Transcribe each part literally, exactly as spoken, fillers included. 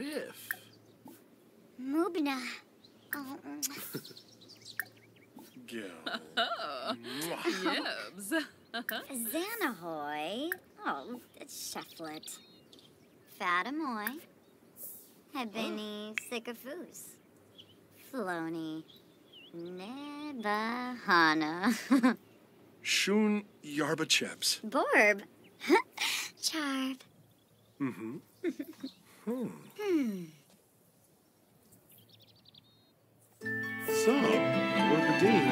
Biff. Mubna. Oh. Go. Yibs. Xanahoy. Oh, Shufflet. Fatamoy. Hebini Sikafus. Floni. Nebahana. Shun Yarbacheps. Borb. Charb. Mm-hmm. hmm. Hmm. Sub, Orbadine.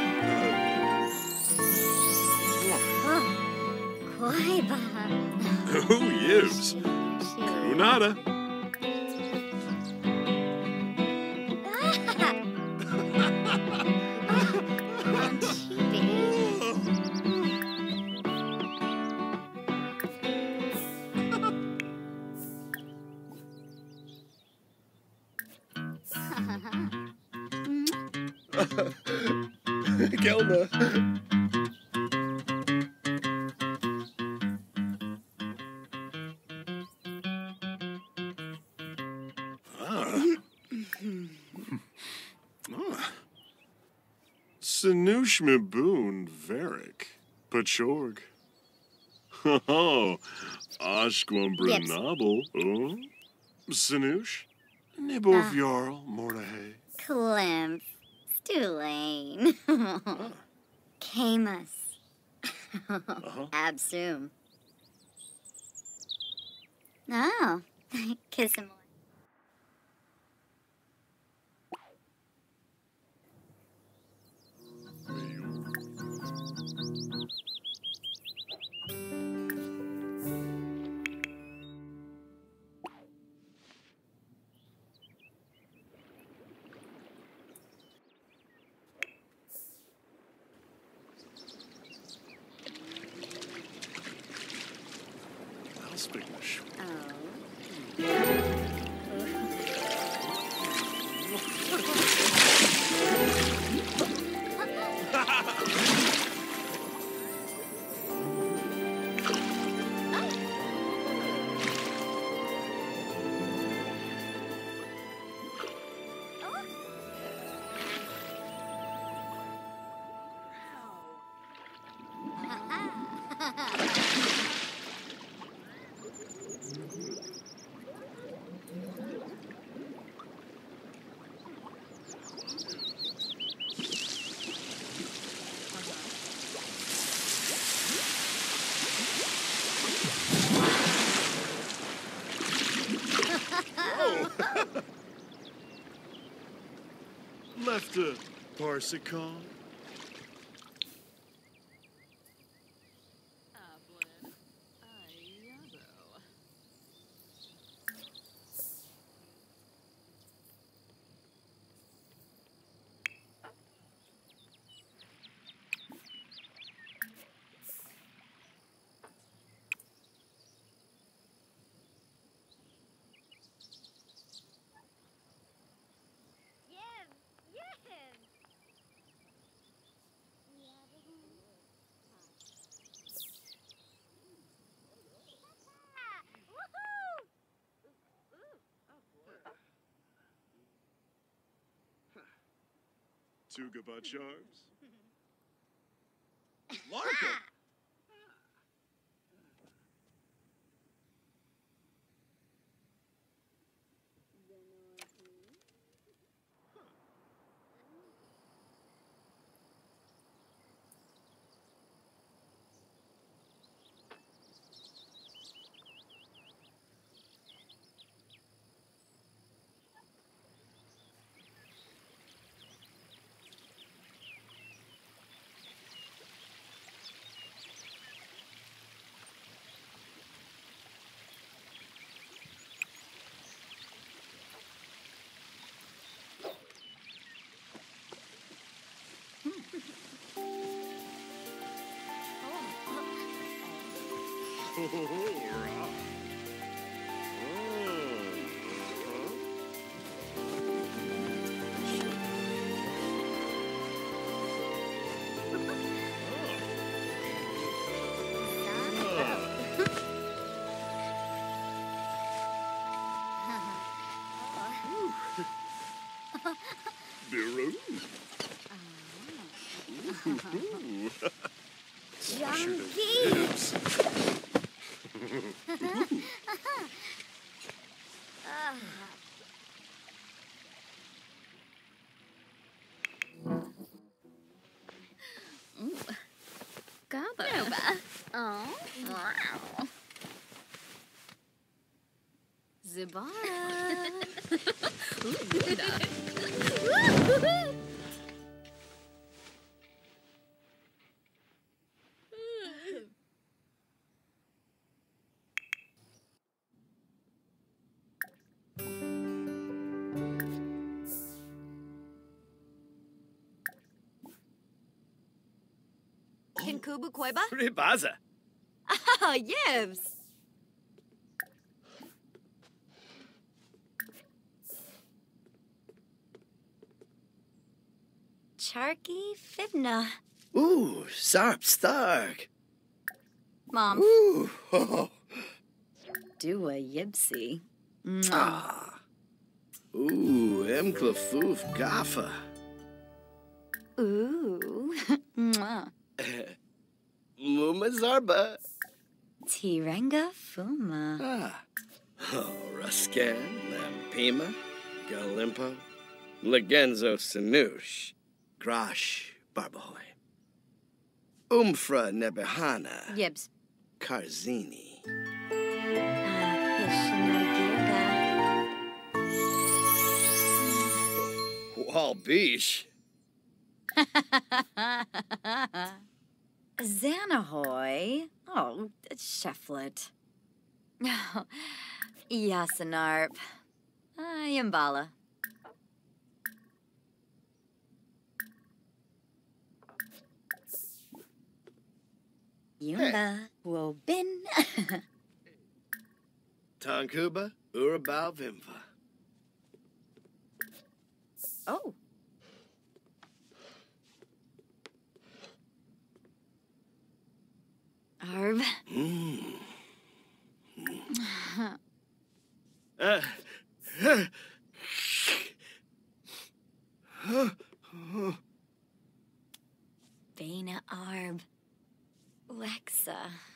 Oh, Quaiba. Who yibs? Kunada. Gelma. Ah. ah. Sanush Miboon Varric. Pachorg. Oh, Ashquam Brunabel. Oh. Sanush. Nibov Jarl Mordahay. Klimph. Stulane. Camus. Uh-huh. Absum. Oh, kiss him. Alspiglish. Oh. Left a Parsicon. Ablin. Ayabo. Two Gabat Charms. Larka. Biru. Junkie! Hips. Gaba. Oh. Wow. Zibara. Ooh, Buddha. Kinkubu Koiba? Ribaza. Ah, Yibs! Charky Fibna. Ooh, Sarp Stark. Mom. Ooh, ho, Do a Yibsy. ah. Ooh, Emclafoof Gaffa. Ooh. Mwah. Muma Zarba. Tirenga Fuma. Ah. Oh, Ruscan, Lampima, Galimpo, Legenzo Sanush, Grash Barbahoy, Umfra Nebehana, Yibs. Karzini. Ah, Hishinogirga. Walbeesh. Xanahoy. Oh, Shefflet. Oh, Yasanarp. Ah, Yambala. Yumba. Wobin. Tonkuba, Urabal Vimva. Oh. Arv. Mm. Uh, huh. Vena Arb. Lexa.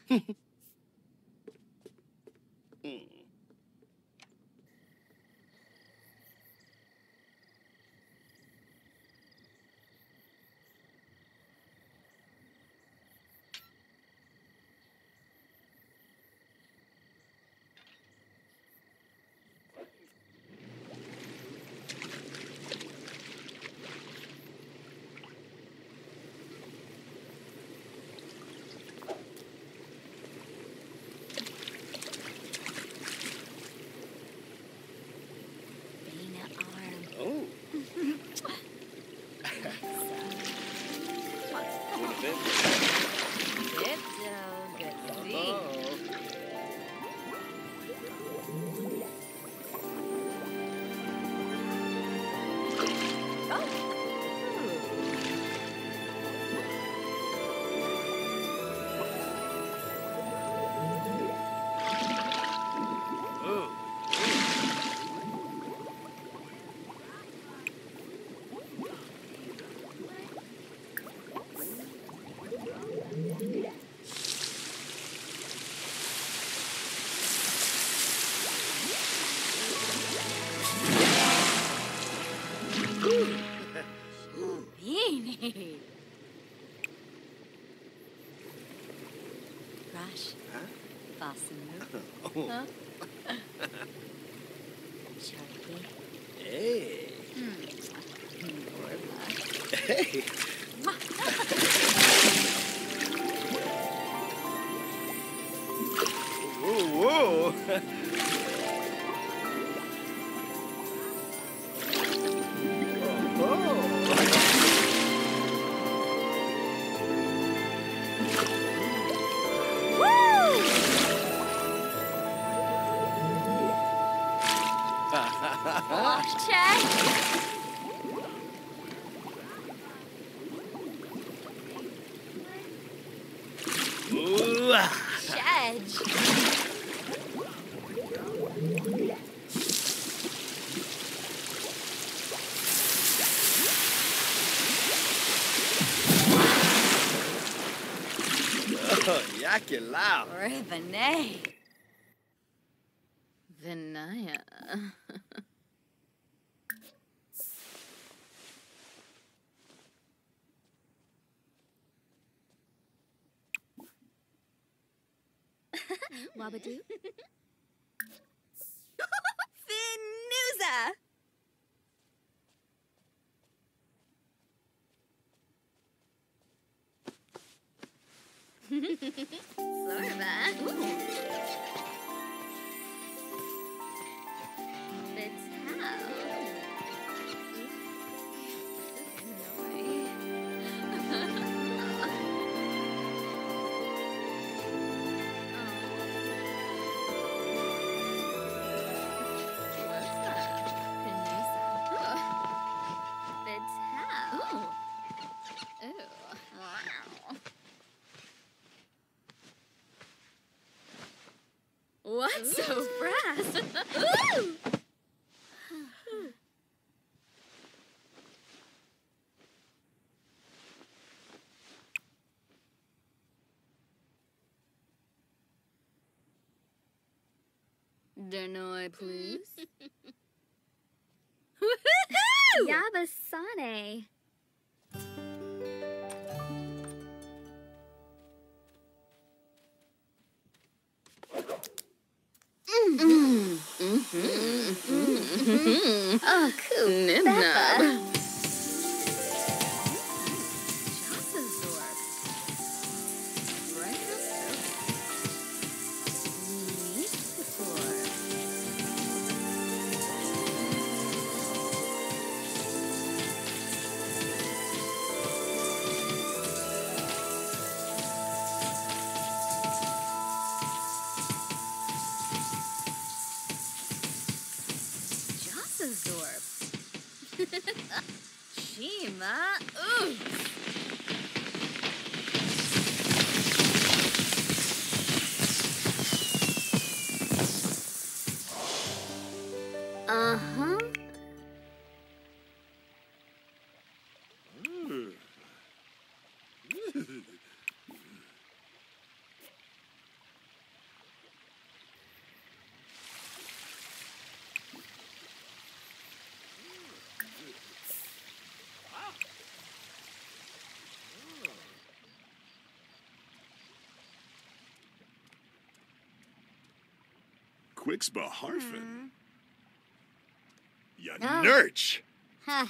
Vena Arb. Oh. Dipto. Good to see. Ooh. Beanie. Rush. Huh? Basamu. Oh. Huh? Sharky. Hey. Orba. Hey. Whoa, whoa. Check. Ooh, ah. Shedge. Bacalao. Rivenet. Vinaya. Wabadoo. Finuza. Sorba. What so fast? Ooh! Denoy, please. Yabasane. Oh, cool. Nibnab. Shima. Ooh. Uh-huh. Quixba Harfin. Ya Oh. nurch. Huh.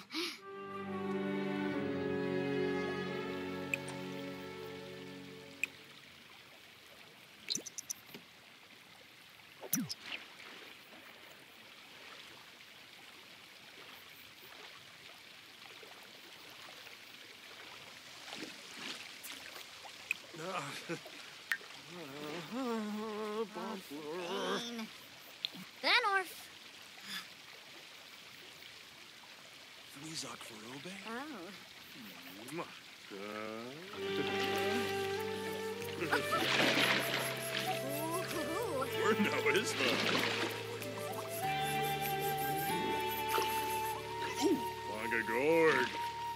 Fine. Thanorf. Fleazok Farobe? Oh. Or no, is Ooh, Manga Gord.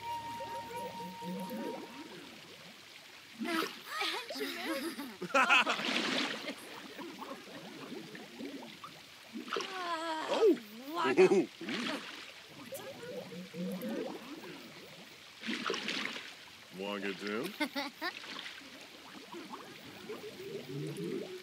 Oh! Ooh. Wanga Dim?